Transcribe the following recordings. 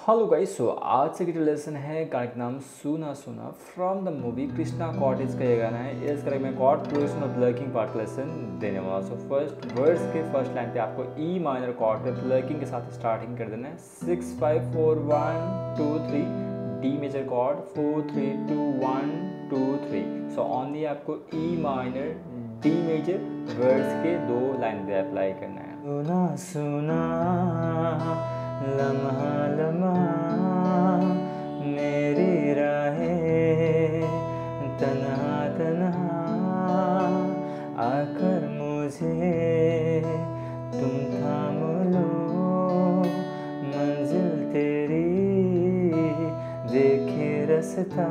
Hello guys, सो आज से की लेसन है गाने का नाम सुना सुना from the movie Krishna Cottage का ये गाना है। इस करेक्ट में chord production of plucking part lesson देने वाला। सो फर्स्ट वर्ड्स के फर्स्ट लाइन पे आपको ई माइनर कॉर्ड पे प्लकिंग के साथ स्टार्टिंग कर देना है। 6 5 4 1 2 3 D major chord 4 3 2 1 2 3। So only आपको E minor D major words के दो लाइन पे अप्लाई करना है। सुना सुना लम्हा लम्हा मेरी राहें तन्हा तन्हा आकर मुझे तुम थाम लो मंजिल तेरी देखे रास्ता।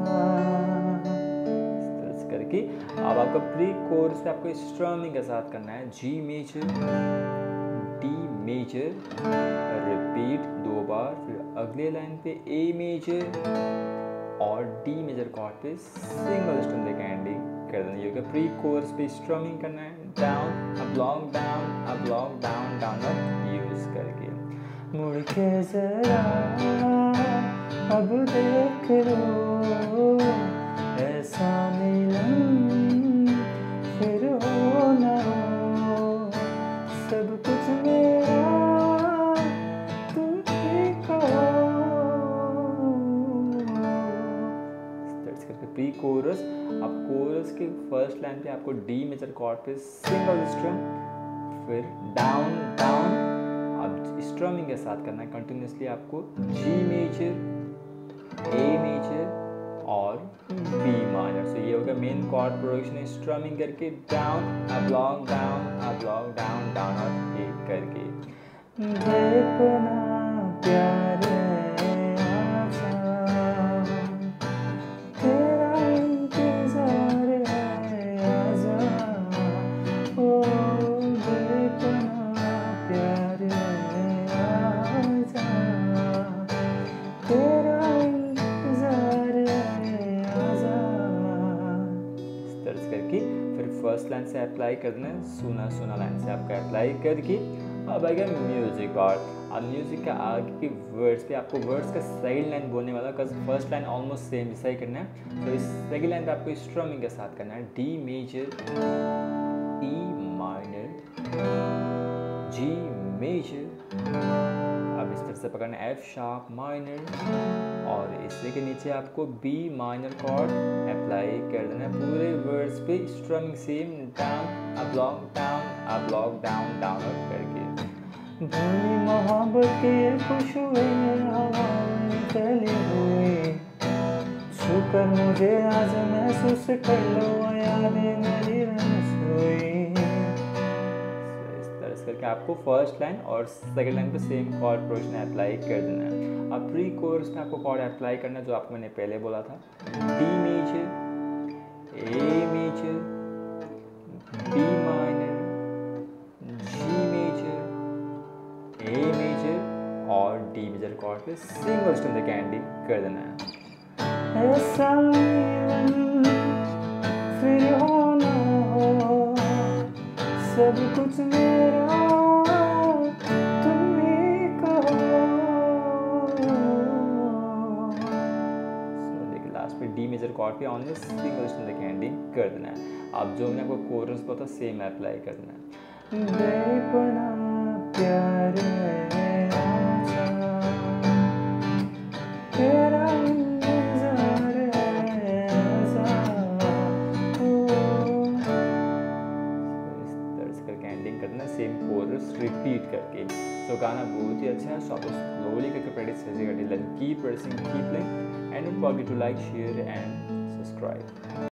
करके अब आपका प्री कोर्स पे आपको स्ट्रमिंग के साथ करना है। G major D major repeat 2 बार, फिर अगले लाइन पे ए मेजर और डी मेजर कॉर्ड पे सिंगल स्ट्रम देकर एंडिंग कर देना। ये प्री कोर्स पे स्ट्रमिंग करना है। Down up long down up long down down up use करके। मुड़ के जरा अब देख लो ऐसा मिलन फिर हो ना हो, सब कुछ मेरा तुम ही कहो। करके प्री कोरस। अब कोरस के फर्स्ट लाइन पे आपको डी मेजर कॉर्ड पे सिंगल स्ट्रम, फिर डाउन डाउन। अब स्ट्रमिंग के साथ करना है कंटिन्यूसली आपको। जी मेजर ए मेजर और बी माइनर। सो ये होगा मेन कॉर्ड प्रोडक्शन स्ट्रमिंग करके down up long down down और एक करके। बेपना प्यार आजा तेरा इंतजार है आजा ओ बेपना प्यार आजा तेरा करके। फिर फर्स्ट लाइन से अप्लाई करना है। सुना सुना लाइन से आपका अप्लाई करके अब आएगा म्यूजिक पार्ट। अब म्यूजिक का आगे के वर्ड्स पे आपको वर्ड्स का सेकंड लाइन बोलने वाला, because first line almost same ऐसा ही करना है। तो इस सेकंड लाइन पे आपको स्ट्रमिंग के साथ करना है। D major E minor G major, अब इस तरह से पकड़ना एफ शार्प माइनर और इससे के नीचे आपको बी माइनर कॉर्ड अप्लाई कर देना है। पूरे वर्ड्स पे strumming same down up long down down up करके। भूली मोहब्बत के खुशबू हवाएं फैली हुई, छूकर मुझे आज महसूस कर लो यादें मेरी रसोई। करके आपको फर्स्ट लाइन और सेकंड लाइन पे सेम कॉर्ड प्रोडक्शन अप्लाई कर देना है। अब प्री कोर्स में आपको कॉर्ड अप्लाई करना है जो आपको मैंने पहले बोला था। D major A major B minor G major A major और डी मेजर कॉर्ड पे सिंगल स्ट्रम देकर एंडिंग कर देना है। ऐसा फिर हो ना हो, सब कुछ मेरा तुम ही कहो। देखिए लास्ट पे डी मेजर कॉर्ड पे ऑनली सिंगल स्ट्रम देके एंडिंग कर देना है। अब जो मैंने आपको कोरस बोला था सेम अप्लाई कर देना है। बेपना प्यार आजा तेरा इंतजार है आजा ओ। एंडिंग करना सेम कोरस रिपीट करके। तो गाना बहुत ही अच्छा है। सो आप स्लोली करके प्रैक्टिस कीजिएगा। Keep practising keep playing and don't forget to like share and subscribe.